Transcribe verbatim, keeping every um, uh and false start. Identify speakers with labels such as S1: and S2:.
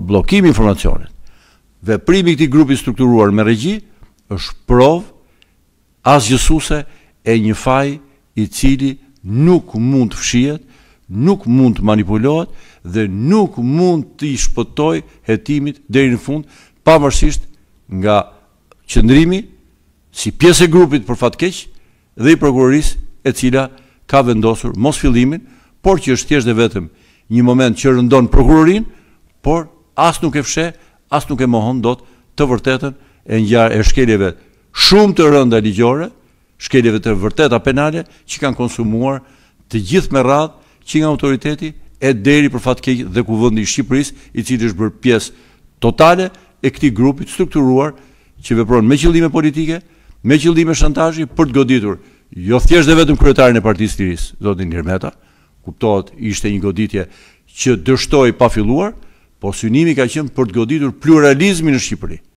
S1: bllokimi i informacionit. Veprimi i këtij grupi strukturuar me regji është provë asgjësuese e një faj i cili nuk mund të fshihet, nuk mund të manipulohet dhe nuk mund të i shpëtoj hetimit deri në fund, pavarësisht nga qëndrimi si pjesë e grupit për fat keq dhe i prokurorisë e cila ka vendosur mos fillimin, por që është thjesht dhe vetëm një moment që rëndon prokurorinë, por as nuk e fsheh, as nuk e mohon dot të vërtetën e ngjarjeve e shkeljeve shumë të rënda ligjore, shkeljeve të vërteta penale që kanë konsumuar të gjithë me radhë që nga autoriteti e deri për fat keq dhe kuvendi i Shqipërisë, i cili është bërë pjesë totale e këtij grupi të strukturuar që vepron me qëllime politike, me qëllime shantazhi për të goditur jo thjesht dhe vetëm kryetarin e Partisë Lirisë, zotin Nirmeta, kuptohet ishte një goditje që dështoi pa filluar, po synimi ka qenë për të goditur pluralizmin në Shqipëri.